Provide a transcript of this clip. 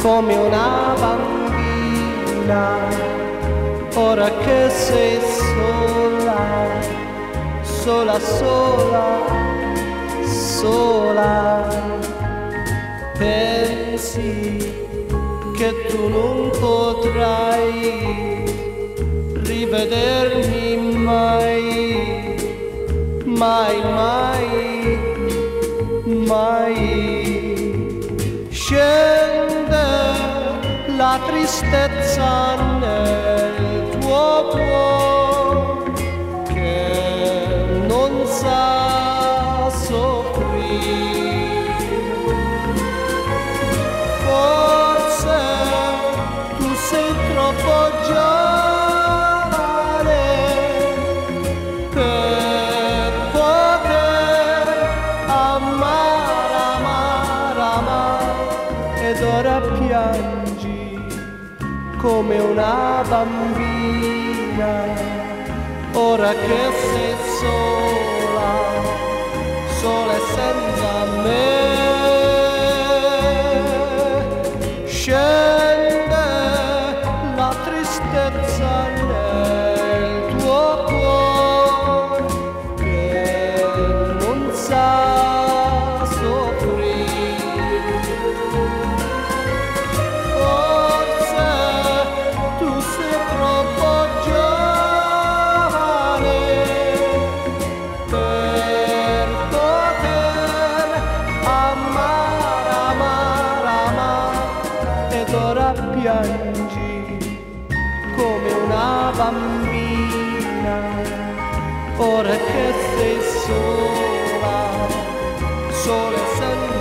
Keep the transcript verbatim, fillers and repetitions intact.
come una bambina, ora che sei sola, sola, sola, sola. Pensi che tu non potrai rivedermi mai, mai, mai, mai. Scende la tristezza nel tuo cuore che non sa soffrire. Forse tu sei troppo giovane per poter amare, amare, amare, ed ora piangi come una bambina, ora che sei sola, sola e senza me. Scende la tristezza nel tuo cuore che non sa soffrire. Forse tu sei troppo giovane per poter amare, amare, amare, ed ora piangi come una bambina, ora che sei sola, sola e senza